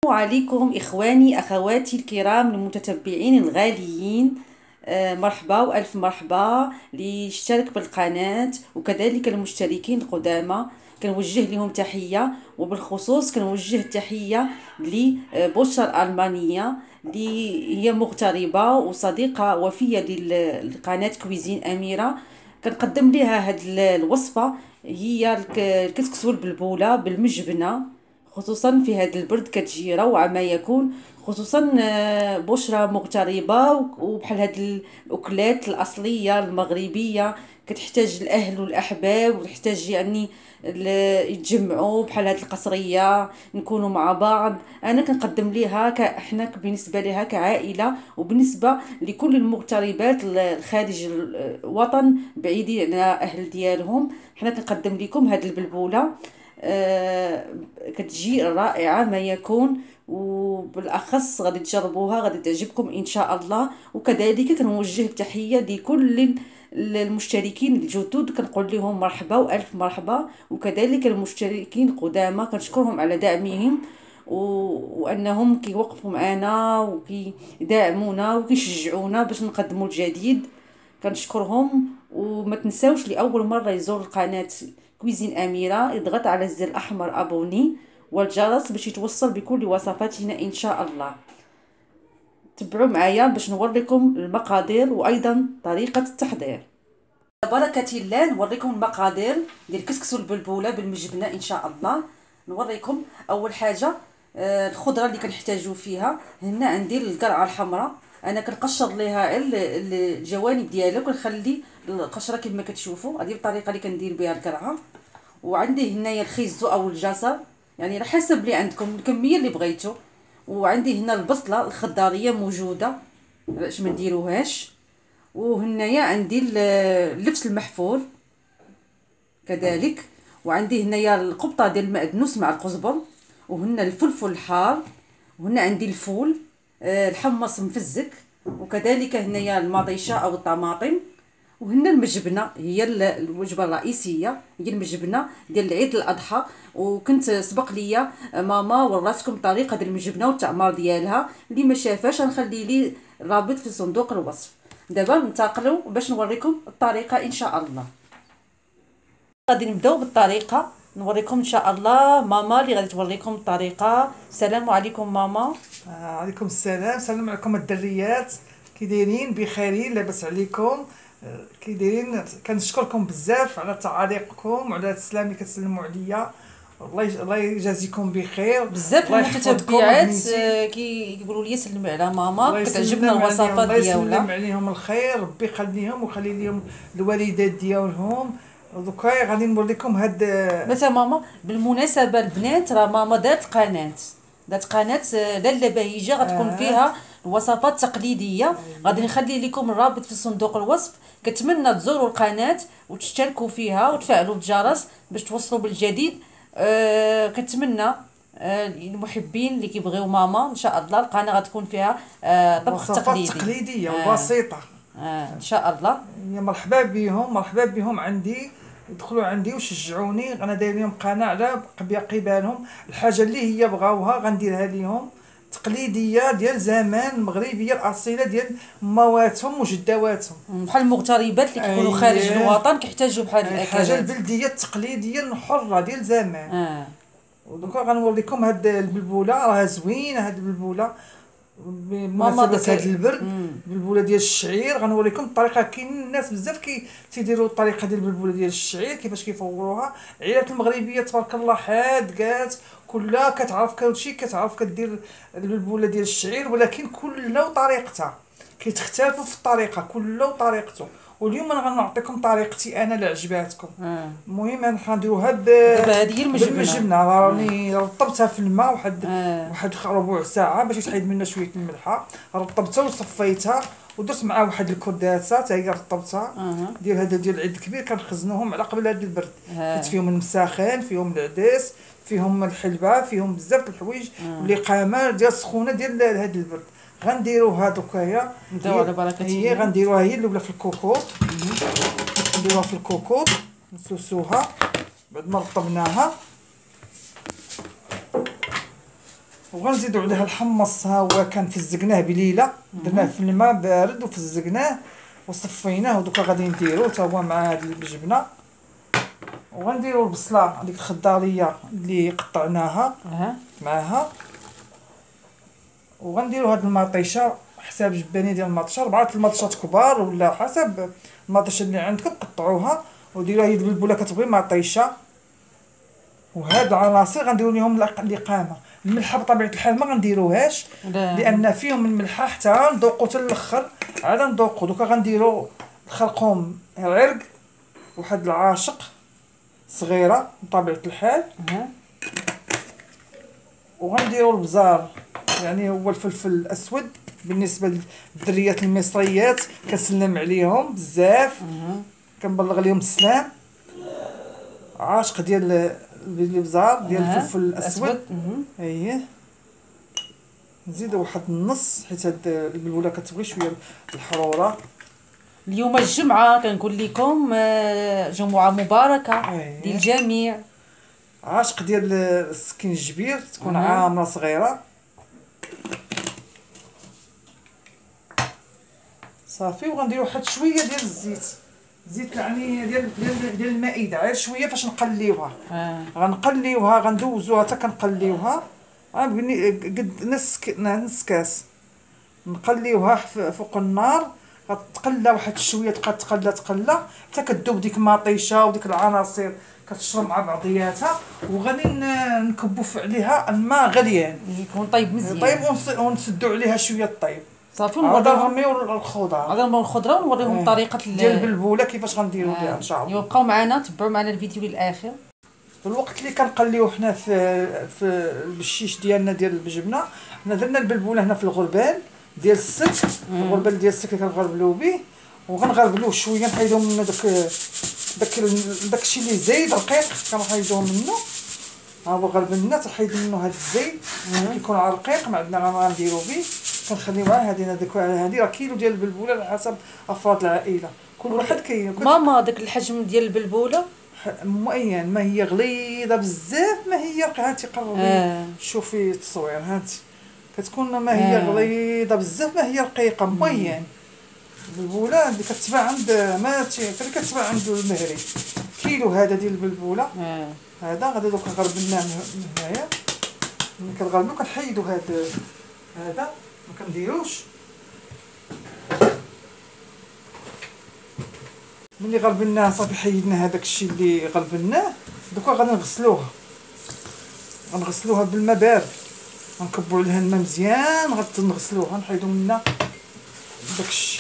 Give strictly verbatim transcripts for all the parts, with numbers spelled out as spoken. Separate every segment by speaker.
Speaker 1: عليكم إخواني أخواتي الكرام المتتبعين الغاليين. آه، مرحبا وألف مرحبا اللي اشترك بالقناة وكذلك المشتركين القدامى. كنوجه لهم تحية، وبالخصوص كنوجه تحية لبشرى الألمانية اللي هي مغتربة وصديقة وفية لل- لقناة كويزين أميرة. كنقدم لها هاد ال- الوصفة، هي الك- الكسكس والبلبولة بالمجبنة، خصوصا في هذا البرد كتجي روعة ما يكون. خصوصا آه، بشرى مغتربة وبحال هاد الأكلات الأصلية المغربية كتحتاج الأهل والأحباب، وتحتاج يعني ال- يتجمعوا بحال هاد القصرية، نكونوا مع بعض. أنا كنقدم ليها ك- احنا بالنسبة لها كعائلة، وبالنسبة لكل المغتربات الخارج الوطن بعيدين على أهل ديالهم، حنا كنقدم لكم هاد البلبولة. آه، كتجي رائعة ما يكون، وبالأخص غادي تجربوها غادي تعجبكم إن شاء الله. وكذلك كنوجه تحية لكل ال- المشتركين الجدد، كنقول لهم مرحبا وألف مرحبا، وكذلك المشتركين القدامى كنشكرهم على دعمهم و... وأنهم كيوقفوا معنا وكيدعمونا وكيشجعونا باش نقدموا الجديد. كنشكرهم. وما تنساوش لأول مرة يزور القناة كويزين أميرة يضغط على الزر الأحمر أبوني والجرس باش يتوصل بكل وصفاتنا إن شاء الله. تبعوا معايا باش نوريكم المقادير وأيضا طريقة التحضير. بركة الله نوريكم المقادير ديال الكسكس والبلبولة بالمجبنة إن شاء الله. نوريكم أول حاجة آه، الخضرة اللي كنحتاجو فيها. هنا عندي القرعة الحمراء، انا كنقشر ليها ال- ال- الجوانب ديالها وكنخلي القشره كما كتشوفوا. هذه الطريقه اللي كندير بها القرعه. وعندي هنايا الخيزو او الجزر، يعني على حسب اللي عندكم الكميه اللي بغيتو. وعندي هنا البصله الخضاريه موجوده، علاش ما نديروهاش. وهنايا عندي ال- اللبس المحفور كذلك. وعندي هنايا القبطه ديال المعدنوس مع القزبر. وهنا الفلفل الحار. وهنا عندي الفول آه، الحمص مفزك. وكذلك هنايا المطيشه او الطماطم. وهنا المجبنه هي ال- الوجبه الرئيسيه، هي المجبنه ديال العيد الاضحى. وكنت سبق ليا ماما وراتكم طريقه ديال المجبنه والتعمار ديالها، اللي ما شافاش غنخلي لي الرابط في صندوق الوصف. دابا ننتقلوا باش نوريكم الطريقه ان شاء الله. غادي نبداو بالطريقه، نوريكم ان شاء الله ماما اللي غادي توريكم الطريقه. السلام عليكم ماما.
Speaker 2: آه، عليكم السلام. سلام عليكم الدريات، كي دايرين؟ بخير لاباس عليكم؟ آه، كي دايرين؟ كنشكركم بزاف على تعاليقكم وعلى السلام اللي كتسلموا عليا. الله يج... الله يجازيكم بخير.
Speaker 1: بزاف
Speaker 2: الله يحفظكم
Speaker 1: المتتبعات
Speaker 2: بنيتي.
Speaker 1: آه، كيقولوا لي سلمي على
Speaker 2: الله
Speaker 1: ماما، كتعجبنا
Speaker 2: يسلم عليهم،
Speaker 1: الوصفات
Speaker 2: الله يسلم
Speaker 1: ديالها.
Speaker 2: عليهم الخير، ربي يخليهم ويخلي لهم الوالدات ديالهم. دوكا غادي نوريكم هاد.
Speaker 1: مثلا ماما بالمناسبه البنات، راه ماما دارت قناه دارت قناه آه، لاله بهيجه غتكون
Speaker 2: آه.
Speaker 1: فيها الوصفات التقليديه. غادي نخلي لكم الرابط في صندوق الوصف. كتمنى تزوروا القناه وتشتركوا فيها وتفعلوا الجرس باش توصلوا بالجديد. أه كنتمنى آه، المحبين اللي كيبغيو ماما ان شاء الله القناه غتكون فيها آه طبخ
Speaker 2: وصفات
Speaker 1: تقليدي
Speaker 2: تقليديه
Speaker 1: آه
Speaker 2: وبسيطه.
Speaker 1: آه ان شاء الله.
Speaker 2: يا مرحبا بهم، مرحبا بهم عندي. يدخلوا عندي وشجعوني، انا داير لهم قناه على قبالهم. الحاجه اللي هي بغاوها غنديرها لهم، تقليديه ديال زمان، المغربيه الاصيله ديال مواتهم وجدواتهم.
Speaker 1: بحال المغتربات اللي كيكونوا خارج
Speaker 2: أيه.
Speaker 1: الوطن كيحتاجوا بحال
Speaker 2: الحاجه
Speaker 1: الاكلات.
Speaker 2: البلديه التقليديه الحره ديال زمان.
Speaker 1: اه
Speaker 2: ودوكا غنوريكم هاد البلبوله، راها زوينه هاد البلبوله
Speaker 1: ماما
Speaker 2: بمناسبه
Speaker 1: داك
Speaker 2: هاد البرد.
Speaker 1: مم.
Speaker 2: البلبوله ديال الشعير غنوريكم الطريقه. كاين الناس بزاف كي تيديروا الطريقه ديال البلبوله ديال الشعير كيفاش كيفوروها. العائلات المغربيه تبارك الله حادقات، كلها كتعرف كلشي، كتعرف كدير البلبوله ديال الشعير، ولكن كلها وطريقتها كيتختلفوا في الطريقه، كله وطريقته. واليوم انا غنعطيكم طريقتي انا اللي عجباتكم.
Speaker 1: اه
Speaker 2: المهم انا غنديروها ب
Speaker 1: دابا هذه هي المجبنه.
Speaker 2: بالمجبنه. راني رطبتها في الماء واحد
Speaker 1: آه.
Speaker 2: واحد ربع ساعه باش يتحيد منها شويه الملحه. رطبتها وصفيتها ودرت معها واحد الكرداسه حتى هي رطبتها.
Speaker 1: آه.
Speaker 2: ديال هذا ديال العيد الكبير كنخزنوهم على قبل هذا البرد.
Speaker 1: آه.
Speaker 2: درت فيهم المساخن، فيهم العدس، فيهم الحلبه، فيهم بزاف د الحوايج
Speaker 1: آه.
Speaker 2: والاقامه ديال السخونه ديال هذا البرد. غنديروها دوكايا.
Speaker 1: نبداو على بركه
Speaker 2: هي
Speaker 1: الله.
Speaker 2: غنديروها هي الاولى في الكوكوط. نديروها في الكوكوط نسوسوها بعد ما رطبناها. وغنزيدو عليها الحمص، ها هو كان فزقناه بليله، درناه في الماء بارد وفزقناه وصفيناه، ودوكا غادي نديرو حتى هو مع هاد الجبنه. وغنديرو البصله هذيك الخضاريه اللي قطعناها
Speaker 1: اها
Speaker 2: معاها، وغنديرو هاد المطيشه حساب جبانيه ديال المطيشه، ربعه المطيشات كبار ولا حسب المطيشه اللي عندكم قطعوها وديروها. هي البلبوله كتبغي مطيشه. وهاد العناصر غنديرو ليهم الاقامه. الملحه بطبيعه الحال ما غنديروهاش لان فيهم الملحه حتى نذوقو حتى الاخر عاد نذوقو. دوكا غنديرو الخرقوم العرق واحد العاشق صغيره بطبيعه الحال،
Speaker 1: اها
Speaker 2: وغنديرو البزار يعني هو الفلفل الاسود بالنسبه للدريات المصريات كنسلم عليهم بزاف، كنبلغ لهم السلام. عاشق ديال البزار ديال الفلفل الاسود اييه. نزيدو واحد النص حيت هاد البلبوله كتبغي شويه الحروره.
Speaker 1: اليوم الجمعه كنقول لكم آه، جمعه مباركه
Speaker 2: أيه.
Speaker 1: للجميع.
Speaker 2: عاشق ديال السكين الجبير تكون عامره صغيره صافي. وغنديرو واحد شويه ديال الزيت، زيت يعني ديال ديال ديال المائده، غير شويه فاش نقليوها.
Speaker 1: آه.
Speaker 2: غنقليوها غندوزوها حتى كنقليوها غنبني قد نص نص كاس، نقليوها فوق النار غتقلى واحد شويه، تبقى تقلى تقلى حتى كتذوب ديك المطيشه وديك العناصر كتشرب مع بعضياتها. وغادي نكبوا عليها الماء غليان
Speaker 1: يكون طيب مزيان
Speaker 2: طيب، ونسدوا عليها شويه الطيب
Speaker 1: صافي.
Speaker 2: ونوريهم
Speaker 1: ونوريهم
Speaker 2: نرميو الخضار
Speaker 1: هذا نوريهم الخضره ونوريهم
Speaker 2: آه.
Speaker 1: طريقه
Speaker 2: ديال البلبوله كيفاش غنديروا
Speaker 1: آه.
Speaker 2: بها ان شاء الله.
Speaker 1: يبقاو معنا، تبعوا معنا الفيديو للاخر.
Speaker 2: في الوقت اللي كنقليو حنا في في البشيش ديالنا ديال الجبنه، حنا درنا البلبوله هنا في الغربال ديال السلك، الغربال ديال السلك اللي كنغربلو به، وغنغربلوه شويه نحيدو منه داك داك داكشي اللي زايد رقيق كنحيدوه منه. ها هو غربلنا تحيد منه هاد الزيت كيكون رقيق ما عندنا ما نديرو به، كنخليو معاه هادي هذيك هادي راه كيلو ديال البلبوله على حسب افراد العائله، كل واحد كي
Speaker 1: ماما داك الحجم ديال البلبوله
Speaker 2: معين. ما هي غليظه بزاف ما هي هانتي قربي
Speaker 1: آه.
Speaker 2: شوفي التصوير هانتي كتكون ما هي
Speaker 1: آه.
Speaker 2: غليظه بزاف ما هي رقيقه معين. البلبوله اللي كتباع عند ما اللي كتباع عند المهري كيلو هذا ديال البلبوله
Speaker 1: آه.
Speaker 2: هذا غادي دوك نغربلناه من هنايا. ملي كنغربلو كنحيدو هذا هذا ما كنديروش. ملي غربلناه صافي حيدنا هذاك الشيء اللي غربلناه، دوكا غادي نغسلوها غنغسلوها بالماء بارد، غنكبوا عليها الماء مزيان غنغسلوها نحيدو منها داك الشيء.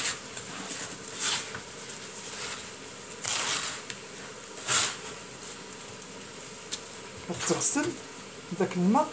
Speaker 2: غتغسل داك الماء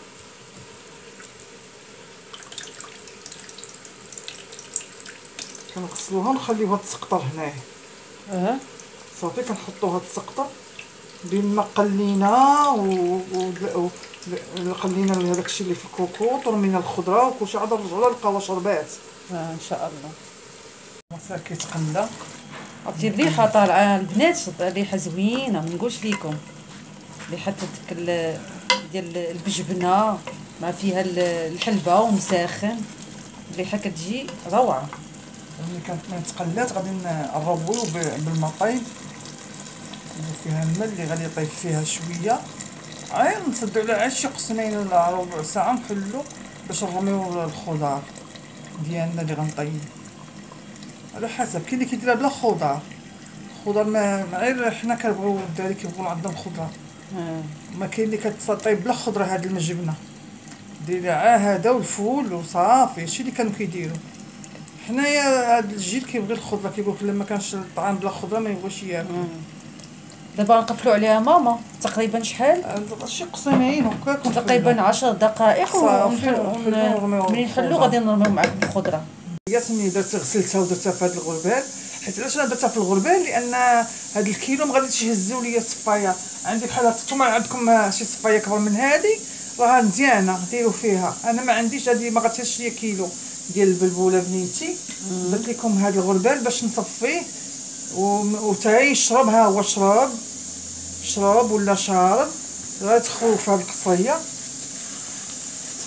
Speaker 2: كنغسلوها ونخليوها تسقطر هنايا.
Speaker 1: اه
Speaker 2: صافي كنحطوها تسقطر بما قلينا و, و... و... قلينا هذاك الشيء اللي في الكوكوط ورمينا الخضره وكلشي عاد نرجعوا للقهوه شربات.
Speaker 1: اه ان شاء الله.
Speaker 2: صافي كيتقلى
Speaker 1: عرفتي الريحه طالعه البنات، الريحه زوينه ما نقولش لكم. ريحه ديك ديال البجبنه مع فيها الحلبه ومساخن، الريحه كتجي روعه.
Speaker 2: ملي كانت تقلات غادي نرويو بالماء طايب ندير فيها الماء اللي غادي يطيب فيها شويه، غير نسدو على عاد شي قسمين ولا ربع ساعه نحلو باش نرميو الخضار ديالنا اللي غنطيب على حسب. كاين اللي كيديرها بلا خضار، الخضار ما غير حنا كنبغيو الدراري كيبغيو عندهم خضره.
Speaker 1: آه.
Speaker 2: ما كاين اللي كتطيب بلا خضره هاد الجبنه ديريها عا هذا والفول وصافي هادشي اللي كانوا كيديروا. حنايا هاد الجيل كيبغي الخضره، كيقول لك لما كانش الطعام بلا خضره ما يبغيش ياكل.
Speaker 1: دابا نقفلوا عليها ماما تقريبا شحال؟
Speaker 2: شي قسمين هكاك
Speaker 1: تقريبا عشر دقائق
Speaker 2: صافي
Speaker 1: ملي نحلو غادي نرميو معاك بالخضره.
Speaker 2: هي ملي درت غسلتها ودرتها في هاد الغربال، حيت علاش انا درتها في الغربال لان هاد الكيلو ما غاديش يهزوا ليا الصفايه. عندي بحال هاد نتوما عندكم شي صفايه كبر من هادي راه مزيانه ديروا فيها، انا ما عنديش هادي ما غاتهش ليا كيلو ديال البلبوله بنيتي. درت لكم هاد الغربال باش نصفيه وتا يشرب. ها هو شرب شرب ولا شارب غتدخلوا في هاد القصريه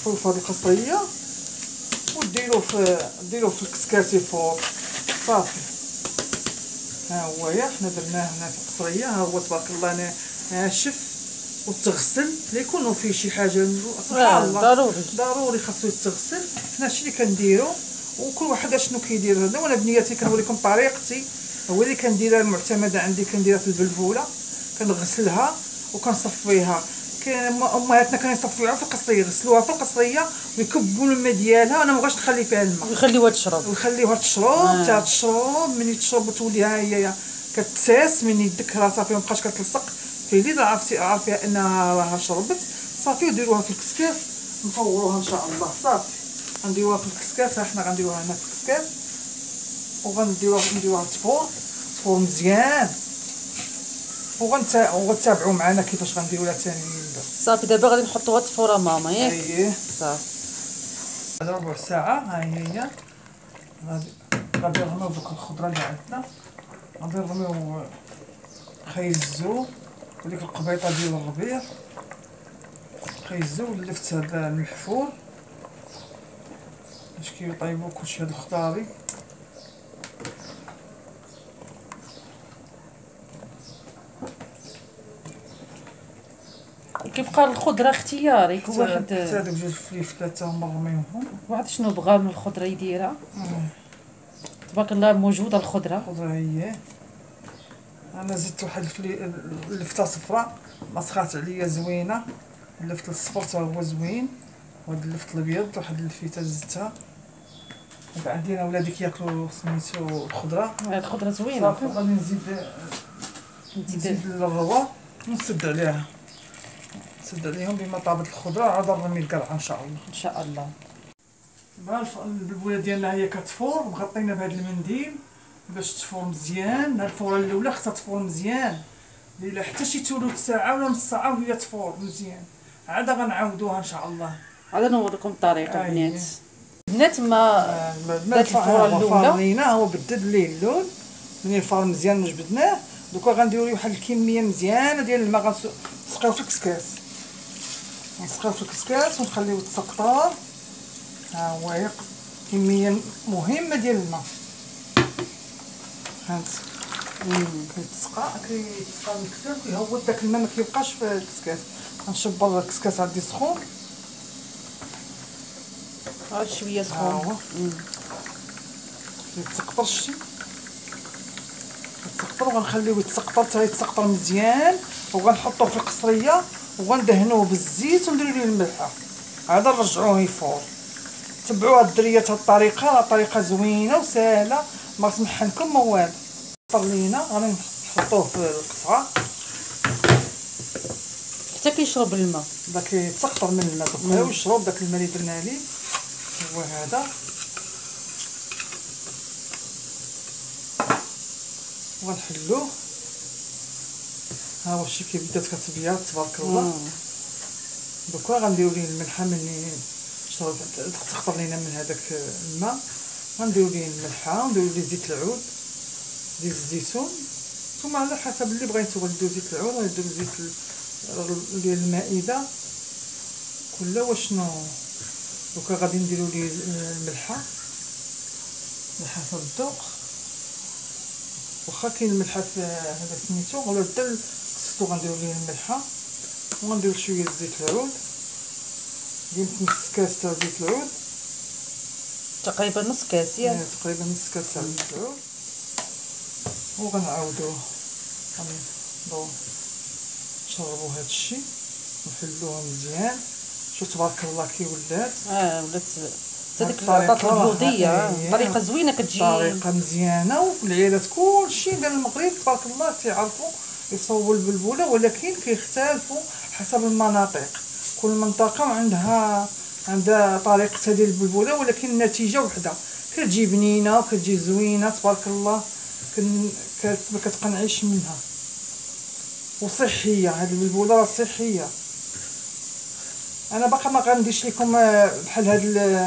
Speaker 2: نصفيو في هذه القصريه وديروه في ديروه في الكسكاسي فوق صافي. ها هو يا حنا درناه هنا في القصريه. ها هو تبارك الله ناشف وتغسل. لا يكونوا فيه شي حاجه سبحان الله
Speaker 1: ضروري
Speaker 2: ضروري خاصو يتغسل. حنا هادشي اللي كنديرو وكل واحد اشنو كيدير هذا. وانا بنياتي كنوريكم طريقتي هو اللي كنديرها المعتمده عندي. كنديرها في البلبوله كنغسلها وكنصفيها. كاين امهاتنا كانوا يصفيوها في القصريه يغسلوها في القصريه ويكبوا الماء ديالها. انا مابغاش نخلي فيها الماء
Speaker 1: ويخليوها تشرب
Speaker 2: ويخليوها تشرب حتى آه. تشرب. ملي تشرب وتولي ها هي كتساس من يدك راه صافي مابقاش كتلصق في اليد. عرفتي عارفه انها راه شربت صافي. وديروها في الكسكاس نفوروها ان شاء الله صافي. غنديروها في الكسكاس. ها حنا غنديروها هنا في الكسكاس وغنديروها نديروها تفور تفور مزيان وغنتابعوا معنا كيفاش غنديروها ثاني من بعد.
Speaker 1: صافي دابا غادي نحطوها تفوره ماما ياك.
Speaker 2: اييه
Speaker 1: صافي
Speaker 2: بعد ربع ساعه. ها هي غادي غادي نرميو دوك الخضره اللي عندنا. غادي نرميو خيزو وديك القبيطه ديال الربيع. خيزو ولفت هذا المحفور باش كيطيبوا كلشي. هاد الخضاري
Speaker 1: كيبقى الخضره اختياري. كل واحد
Speaker 2: حتى هادوك جوج الفليفلات تا هما رميوهم.
Speaker 1: واحد شنو بغا من الخضره يديرها. تبارك الله موجوده الخضره.
Speaker 2: الخضره هي انا زدت واحد الفلي اللفته صفراء مسخات عليا زوينه. اللفت الصفر تا هو زوين. وهاد اللفت الابيض واحد اللفيته زدتها. عندي انا ولادي كياكلوا سميتو الخضره.
Speaker 1: الخضره زوينه
Speaker 2: صافي غادي نزيد نزيد الروا ونسد عليها. نسد عليهم بما طابت الخضره عاد نرمي القرعه ان شاء الله.
Speaker 1: ان شاء الله.
Speaker 2: مع البلبوله ديالنا هي كتفور مغطينا بهذا المنديل باش تفور مزيان. هاد الفوره الاولى خصها تفور مزيان الا حتى شي ثلث ساعه ولا نص ساعه وهي تفور مزيان. عاد غنعاودوها ان شاء الله.
Speaker 1: عاد نوريكم الطريقه
Speaker 2: آه
Speaker 1: بنات. بنات ما
Speaker 2: دات الفوره الاولى فرينا هو بدد ليه اللون. ملي الفار مزيان وجبدناه دوكا غنديرو واحد الكميه مزيانه ديال الماء غنسقيو في الكسكاس. غنسقيو في الكسكاس ونخليوه يتسقطر. ها هو كميه مهمه ديال الماء. فهمت كيتسقى كيتسقى الكسكاس كيهود داك الماء ما كيبقاش في الكسكاس. غنشبر الكسكاس عندي سخون.
Speaker 1: عاد شويه سخون
Speaker 2: يتسقطر. شتي يتسقطر وغنخليوه يتسقطر حتى يتسقطر مزيان. وغنحطوه في القصريه وغندهنوه بالزيت ونديرو ليه الملحه. عاد نرجعوه يفور. تبعوا هاد الدريات هاد الطريقه راه طريقه زوينه وسهله ما تمحنكم ما والو. طر لينا غادي نحطوه في القصعه
Speaker 1: حتى كيشرب الماء.
Speaker 2: داك يتسقطر من الماء بقاو يشرب داك الماء اللي درنا ليه. هو هذا وغنحلوه. ها هو شي كيبدا كتبيض تبارك الله. دوكا غنديرو ليه الملحه. ملي شرب تسقطر لينا من هذاك الماء غنديرو ليه الملحه ونديرو ليه زيت العود زيت الزيتون. نتوما على حسب اللي بغيتو غديرو زيت العود غديرو زيت ديال المائده كلها واشنو. دوكا غادي نديرو ليه الملحه على حسب الذوق. واخا كاين الملحه في هذا سميتو ولا حتى خصو غنديرو ليه الملحه. وغنديرو شويه زيت العود يمكن نص كاس تاع زيت العود
Speaker 1: تقريبا نص كاس ياك.
Speaker 2: تقريبا نص كاس تاع زيت العود. وغنعاودوه غنبداو نشربو هاد الشي ونحلوه مزيان. شوف تبارك الله كي ولات.
Speaker 1: اه ولات هذيك البطاطا البلوديه طريقه زوينه كتجي
Speaker 2: طريقه مزيانه. والعيالات كلشي ديال المغرب تبارك الله تيعرفوا يصوبوا البلبوله ولكن كيختلفوا حسب المناطق. كل منطقه وعندها عندها طريقتها ديال البلبوله ولكن النتيجه وحده. كتجي بنينه وكتجي زوينه تبارك الله. ما كتقنعيش منها وصحيه. هاد البلبوله راه صحيه. انا باقا ما غنديش لكم بحال هاد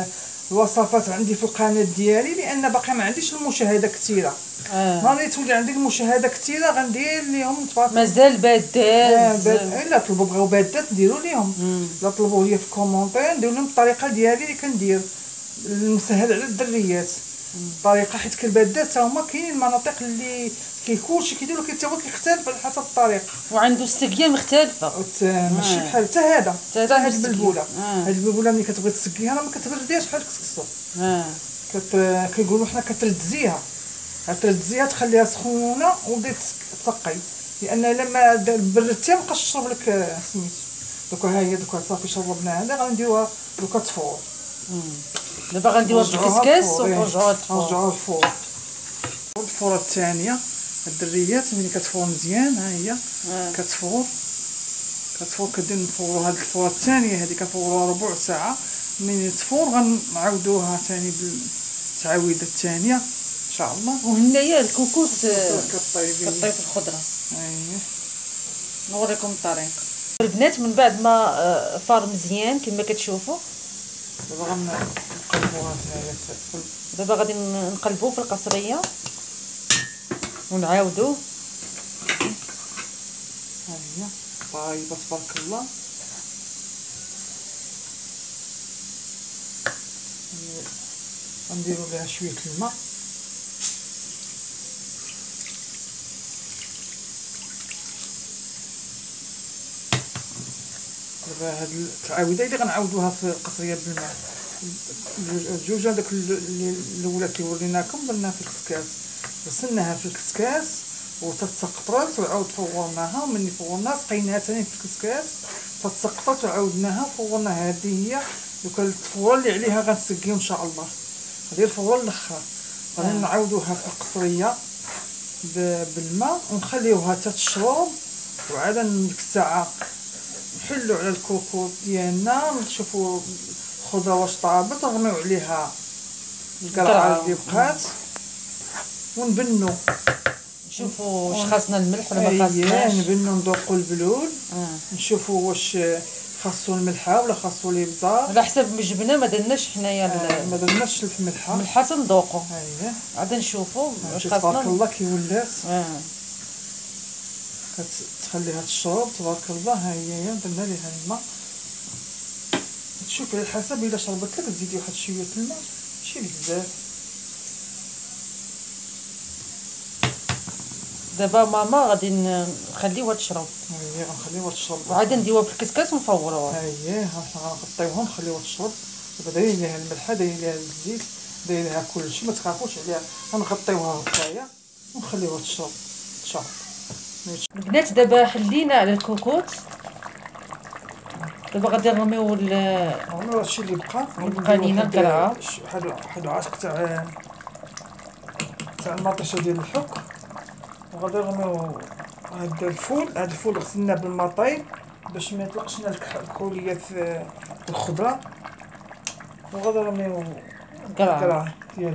Speaker 2: الوصفات عندي في القناه ديالي، لان باقي ما عنديش المشاهده كثيره.
Speaker 1: اه
Speaker 2: نهار اللي تولي عندي المشاهده كثيره غندير لهم تبارك.
Speaker 1: مازال
Speaker 2: آه
Speaker 1: باداز.
Speaker 2: باد... الا طلبوا بغاو بادات نديرو ليهم، لا طلبوا لي في الكومونتير ندير لهم الطريقه ديالي اللي كندير المسهل على الدريات. الطريقه حيت كالبادات تا هما كاينين المناطق اللي كي كلشي كيديروا كي تا هو كيختلف على حسب الطريقه،
Speaker 1: وعنده السقيه مختلفه.
Speaker 2: وت- ماشي بحال حتى هذا
Speaker 1: حتى
Speaker 2: حتى
Speaker 1: هذا
Speaker 2: هاد
Speaker 1: السقية.
Speaker 2: البلبوله.
Speaker 1: آه.
Speaker 2: هاد البلبوله ملي كتبغي تسقيها راه ما كتبرديهاش بحال الكسكسو،
Speaker 1: اه
Speaker 2: كت كيقولوا حنا كتردزيها، كتردزيها تخليها سخونه وبديت تسقي، لان لما بردتيها مابقاش تشرب لك آه، سميتو. دوكا ها هي دوكا صافي شربنا هذا غنديروها دوكا تفور.
Speaker 1: دابا غنديوها في الكسكاس ونرجعوها تفور.
Speaker 2: نرجعوها الفور. الفوره الثانيه الدريات ملي كتفور مزيان ها هي
Speaker 1: آه.
Speaker 2: كتفور كتفور كدير نفورو هاد الفوره الثانيه هذه كنفوروها ربع ساعه. ملي تفور غنعاودوها ثاني بالتعاويده الثانيه ان شاء الله.
Speaker 1: وهنايا الكوكوت آه،
Speaker 2: كطيبي
Speaker 1: كطيب في الخضره.
Speaker 2: اييه
Speaker 1: نوريكم الطريق. البنات من بعد ما آه، فار مزيان كما كتشوفوا،
Speaker 2: دابا غنقلبوها هنايا تدخل.
Speaker 1: دابا غادي نقلبوه في القصريه ونعاودوه.
Speaker 2: ها هي طايبه تبارك الله. غنديرو ليها شويه الماء. دابا هاد التعاويده اللي غنعاودوها في القصريه بالماء الجوج هذاك اللي الاولى كيوريناكم درناها في الكسكاس، غسلناها في الكسكاس وتتسقطرت وعاود فورناها، ومني فورناها سقيناها ثاني في الكسكاس تتسقطرت وعاودناها فورناها. هذه هي دوك الفوره اللي عليها غنسقيو ان شاء الله. هذه الفوره الاخر غادي نعاودوها في القصريه بالماء ونخليوها تتشرب، وعاد ديك الساعه نحلو على الكوكوط ديالنا نشوفوا الخضره واش طابت، نرميو عليها القرعه اللي بقات ونبنو
Speaker 1: نشوفوا واش خاصنا الملح ولا ما
Speaker 2: اييه
Speaker 1: خاصناش.
Speaker 2: نبنو نذوقوا البلول.
Speaker 1: آه.
Speaker 2: نشوفوا واش خاصو الملحه ولا خاصو الابزار.
Speaker 1: على حسب ما جبنا ما درناش حنايا
Speaker 2: آه ما درناش الملحه
Speaker 1: الملحه تنذوقوا.
Speaker 2: اييه
Speaker 1: عاد نشوفوا واش
Speaker 2: تبارك
Speaker 1: خاصنا.
Speaker 2: الله كي ولات
Speaker 1: اه
Speaker 2: كتخليها تشرب تبارك الله. ها هي درنا ليها الماء، تشوفي على حسب الا شربت لك تزيدي واحد شويه الماء ماشي بزاف.
Speaker 1: دابا ماما غادي نخليوها تشرب
Speaker 2: اييه غنخليوها تشرب
Speaker 1: وعاد نديوها في الكسكاس ونفوروها.
Speaker 2: اييه غنغطيوها نخليوها تشرب. دابا دايرين ليها الملحه دايرين ليها الزيت دايرين ليها كلشي ما تخافوش عليها. غنغطيوها هكايا ونخليوها تشرب تشرب.
Speaker 1: البنات دابا حلينا على الكوكوت، دابا غادي نرميو ال
Speaker 2: هنا هادشي اللي بقى
Speaker 1: بقى لينا القرعه.
Speaker 2: واحد واحد العشق تاع تاع المطيشه ديال الحك، وغادي نرميو هاد الفول. هاد الفول غسلناه بالما طايب باش ما يطلقش لنا الكحوليه في الخضره، وغادي نرميو
Speaker 1: القرعه
Speaker 2: القرعه ديالو.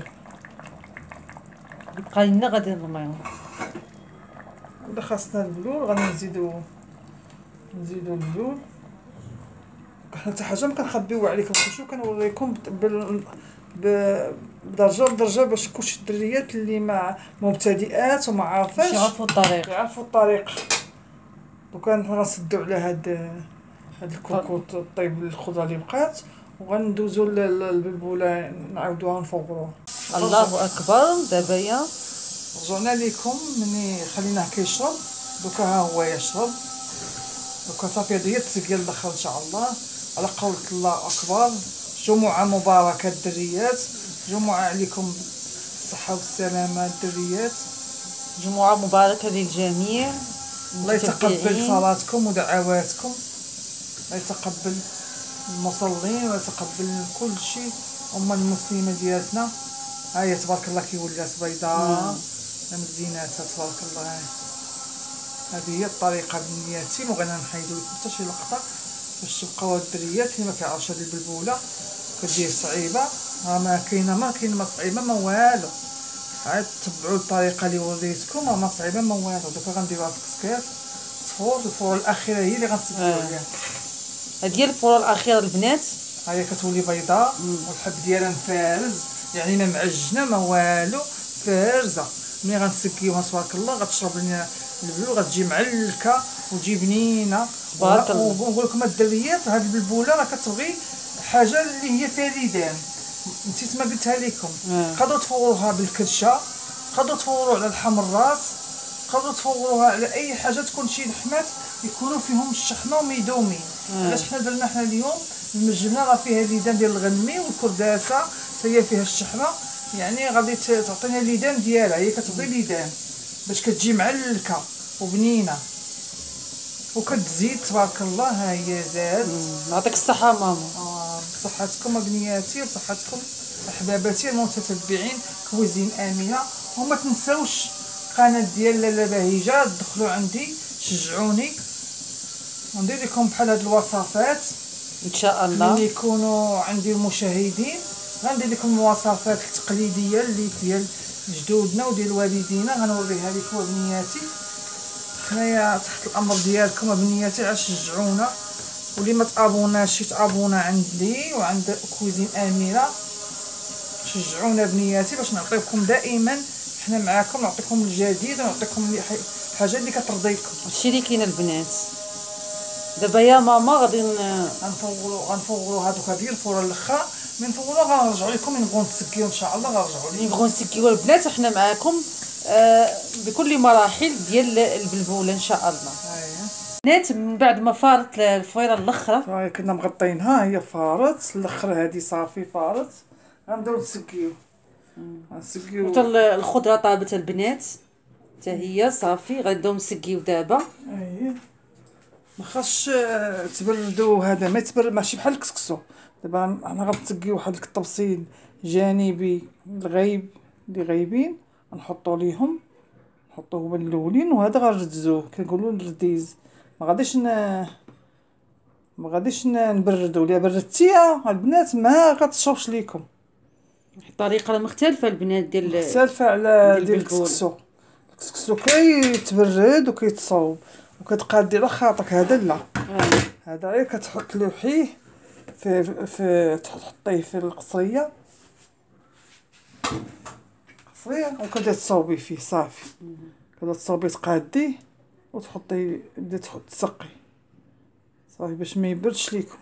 Speaker 1: بقى لنا غادي نرميو.
Speaker 2: الا خاصنا البلول غادي نزيدو نزيدو البلول. حنا حتى حاجه ما كنخبيو عليكم كلشي، كنوريكم بال بدرجه بدرجه باش كلشي الدريات اللي ما مبتدئات وما عارفاش
Speaker 1: يعرفوا الطريق
Speaker 2: يعرفوا الطريق. دوكا غنسدو على هاد هاد الكوكوط الطيب الخضره اللي بقات، وغندوزو للبلبوله نعاودوها نفوروها.
Speaker 1: الله اكبر. دابا يا
Speaker 2: رجعنا لكم مني خليناه كيشرب. دوكا ها هو يشرب. دوكا صافي هادي هي التسقيه الاخر ان شاء الله. على قولة الله اكبر. جمعه مباركه الدريات، جمعه عليكم الصحه والسلامه الدريات،
Speaker 1: جمعه مباركه للجميع.
Speaker 2: الله يتقبل صلاتكم ودعواتكم، الله يتقبل المصلين ويتقبل كل شيء. أمة المسلمة ديالتنا ها هي تبارك الله كي ولات بيضاء مزيناتها تبارك الله. هذه هي الطريقة بنياتي، وغادا نحيدو لكم حتى شي لقطة باش تبقاو الدريات اللي ما كيعرفش هذه البلبولة كدير صعيبة. ها ما كاينه ما كاين ما صعيبة ما والو، عاد تبعوا الطريقة اللي وريتكم ما صعيبة ما والو. دوكا غنديروها في الكسكاس تفور. الفور الأخيرة هي اللي غنسديو عليها.
Speaker 1: هذه هي الفوره الاخيره البنات.
Speaker 2: ها هي كتولي بيضاء والحب ديالها مفارز، يعني ما معجنه ما والو، فارزه. ملي غنسكيوها تبارك الله غتشرب لنا البلول، غتجي معلكه وتجي بنينه
Speaker 1: تبارك الله.
Speaker 2: ونقول لكم الدريات هاد البلبوله راه كتبغي حاجه اللي هي فيها ليدان، نسيت ما قلتها لكم.
Speaker 1: آه.
Speaker 2: تقدروا تفوروها بالكرشه، تقدروا تفوروها على اللحم الراس، تقدروا تفوروها على اي حاجه تكون شي لحمات يكونوا فيهم الشحمه وميدومين.
Speaker 1: آه.
Speaker 2: علاش حنا درنا حنا اليوم المجبنه راه فيها ليدان ديال الغنمي والكرداسه حتى هي فيها الشحمه، يعني غادي تعطينا الليدان ديالها، هي كتعطي ليدان باش كتجي معلكه وبنينه وكتزيد تبارك الله. ها هي زاد.
Speaker 1: يعطيك الصحه ماما.
Speaker 2: آه بصحتكم بنياتي وبصحتكم احباباتي المتتبعين كويزين امينه. وما تنساوش القناه ديال لاله بهيجه، دخلوا عندي شجعوني وندير لكم بحال هاد الوصفات
Speaker 1: ان شاء الله.
Speaker 2: ملي يكونوا عندي المشاهدين غندير لكم الوصفات التقليديه اللي ديال جدودنا وديال والدينا، غنوريها لكم بنياتي. حنايا تحت الامر ديالكم بنياتي، عا شجعونا. واللي ما تابوناش يتابونا عندي وعند كويزين اميره، شجعونا بنياتي باش نعطيكم دائما حنا معاكم، نعطيكم الجديد ونعطيكم حاجه اللي كترضيكم.
Speaker 1: هادشي اللي كاين البنات. دابا يا ماما غادي
Speaker 2: غنفوروا غنفوروا هذوك هذه الفوره الاخر، من فوروا غنرجعوا لكم من نبغوا نسكيو ان شاء الله، غنرجعوا لكم
Speaker 1: نبغوا نسكيو البنات وحنا معاكم آه بكل مراحل ديال البلبوله ان شاء الله.
Speaker 2: هاهي
Speaker 1: بنات من بعد ما فارت الفويره الاخرى
Speaker 2: هاي كنا مغطينها، هي فارت الاخر هذه صافي فارت، غنبداو نسكيو نسكيو
Speaker 1: حتى الخضره طابت البنات حتى هي صافي. غنبداو نسكيو دابا.
Speaker 2: اييه ما خاصش تبردوا، هذا ما يتبرد ماشي بحال الكسكسو. دابا انا غنسقيو واحد التبصيل جانبي الغايب اللي غايبين نحطوا ليهم، نحطوه هو الاولين وهذا غنردزوه كنقولوا الرديز. ما غاديش ن... ما غاديش نبردو، الا بردتي البنات ما غتشربش ليكم.
Speaker 1: طريقه مختلفه البنات ديال
Speaker 2: مختلفه على ديال
Speaker 1: البلبول.
Speaker 2: الكسكسو. الكسكسو كيتبرد وكيتصاوب وكتبقى دير خاطك، هذا لا.
Speaker 1: آه.
Speaker 2: هذا غير كتحط لوحيه في في تحطيه في القصريه قصريه وكتبدا تصاوبي فيه صافي. كتبدا تصاوبي تقاديه وتحطي بدا تحط تسقي صافي باش ما يبردش ليكم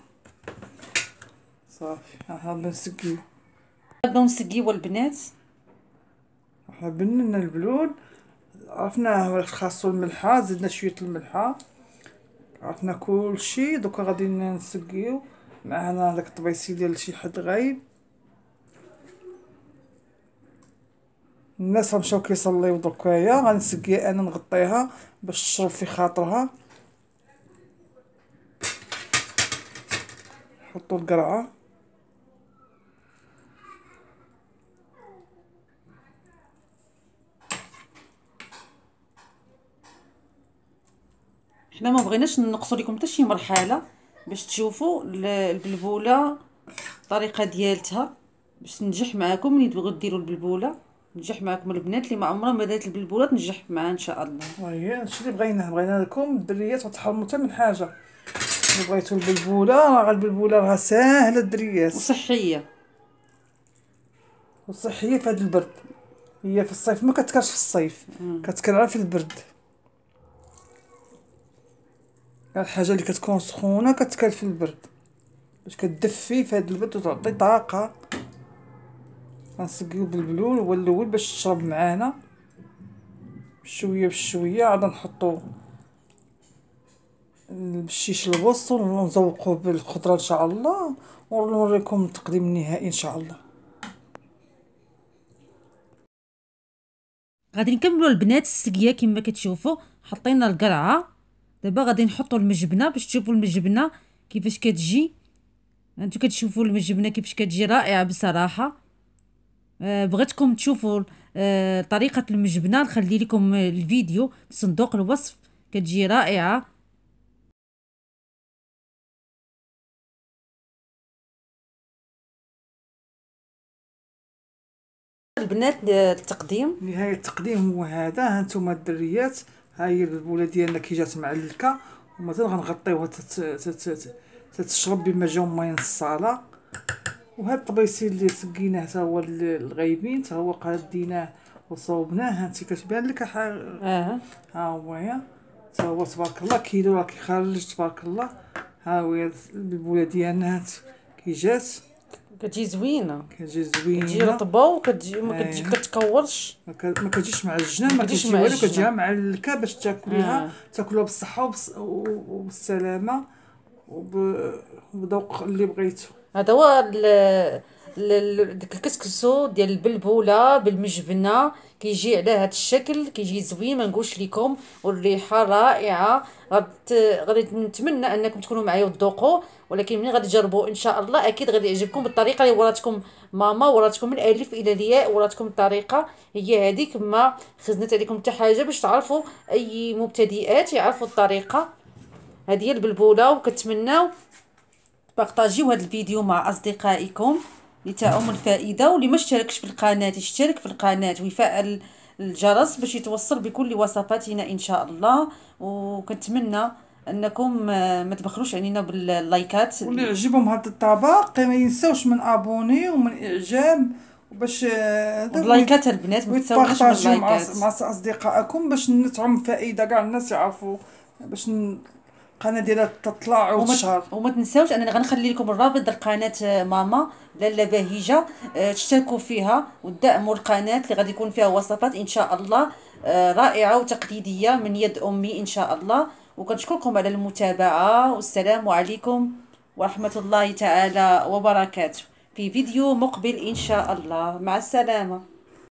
Speaker 2: صافي. ها بنسقيو
Speaker 1: غنبداو نسقيو البنات.
Speaker 2: حنا بننا البلول، عرفنا واش خاصو الملحه، زدنا شويه الملحه، عرفنا كلشي. دوكا غادي نسقيو معنا داك الطبيسي ديال شي حد غايب. الناس مشاو كيصليو دوكايا، غنسقيها انا نغطيها باش تشرب في خاطرها. نحطو القرعه
Speaker 1: حنا ما بغيناش نقصوا لكم حتى شي مرحله باش تشوفوا البلبوله الطريقه ديالتها باش تنجح معكم. ملي تبغيو ديروا البلبوله نجح معكم البنات اللي ما عمرها ما دارت البلبوله تنجح معها ان شاء الله.
Speaker 2: هاهي هادشي اللي بغيناه. بغينا لكم الدريات وتحرموا حتى من حاجه. الا بغيتو البلبوله راه البلبوله راه ساهله الدريات
Speaker 1: وصحيه
Speaker 2: وصحيه في هذا البرد. هي في الصيف ما كتكرش، في الصيف كتكرع في البرد. الحاجه اللي كتكون سخونه كتكال في البرد باش كتدفي في هذا البرد وتعطي طاقه. غنسقيو بالبلول هو الاول باش تشرب معانا بشويه بشويه. عاد نحطو الشيش الوسط ونزوقوه بالخضره ان شاء الله ونوريكم التقديم النهائي ان شاء الله.
Speaker 1: غادي نكملوا البنات السقيه كما كتشوفوا. حطينا القرعه، دابا غادي نحطوا المجبنه باش تشوفوا المجبنه كيفاش كتجي. انتو كتشوفوا المجبنه كيفاش كتجي رائعه بصراحه. أه بغيتكم تشوفوا أه طريقه المجبنه، نخلي لكم الفيديو في صندوق الوصف، كتجي رائعه. البنات التقديم
Speaker 2: نهايه التقديم هو هذا. ها نتوما الدريات، ها هي البلبوله ديالنا كي جات معلكه ومازال غنغطيوها تتشرب بما جاو ماين الصاله. وهاد الطبيسي اللي سقيناه حتى هو الغايبين حتى هو قاديناه وصوبناه. هانتي كتبان لك ها
Speaker 1: اه
Speaker 2: ها هو يا حتى هو تبارك الله كيلو راه كيخرج تبارك الله. ها هو البوله ديالنا هات كي جات
Speaker 1: كتجي زوينه،
Speaker 2: كتجي
Speaker 1: كتجي
Speaker 2: زوينه.
Speaker 1: رطبه وكتجي ما كتجي
Speaker 2: آه.
Speaker 1: كتكورش،
Speaker 2: ما ك- ما كتجيش معجنه، ما
Speaker 1: كتجيش
Speaker 2: كتجي والو،
Speaker 1: معجنة.
Speaker 2: كتجيها معلكه باش تاكليها
Speaker 1: آه.
Speaker 2: تاكلوها بالصحه وبس- وبالسلامه وب- وبذوق اللي بغيتو.
Speaker 1: هذا هو ال ال- ال- ديك الكسكسو ديال البلبوله بالمجبنه، كيجي على هذا الشكل، كيجي زوين ما نقولش لكم، والريحه رائعه. غت غادي نتمنى انكم تكونوا معايا وتذوقوا، ولكن ملي غادي تجربوا ان شاء الله اكيد غادي يعجبكم بالطريقه اللي وراتكم ماما، وراتكم من الالف الى الياء، وراتكم الطريقه هي هذيك، ما خزنت عليكم حتى حاجه باش تعرفوا اي مبتدئات يعرفوا الطريقه. هذه هي البلبوله، وكنتمناو بارطاجيو هذا الفيديو مع اصدقائكم لتعم الفائده، واللي ما اشتركش في القناه يشترك في القناه ويفعل الجرس باش يتوصل بكل وصفاتنا ان شاء الله. وكنتمنى انكم آه، ما تبخلوش علينا باللايكات
Speaker 2: واللي يعجبهم هذا الطبق ما ينساوش من ابوني ومن اعجاب وباش آه، هذا
Speaker 1: واللايكات البنات، ما تنساوناش من
Speaker 2: وتبارطاجيو مع
Speaker 1: اللايكات.
Speaker 2: مع اصدقائكم باش نتعم فائده كاع الناس يعرفوا باش ن- القناه ديالها تطلع
Speaker 1: وما
Speaker 2: وتشهر.
Speaker 1: وما تنساوش انني غنخلي لكم الرابط ديال قناه آه، ماما لاله بهيجه، آه، تشتركوا فيها وتدعموا القناه اللي غادي يكون فيها وصفات ان شاء الله آه، رائعه وتقليديه من يد امي ان شاء الله. وكنشكركم على المتابعه، والسلام عليكم ورحمه الله تعالى وبركاته، في فيديو مقبل ان شاء الله. مع السلامه.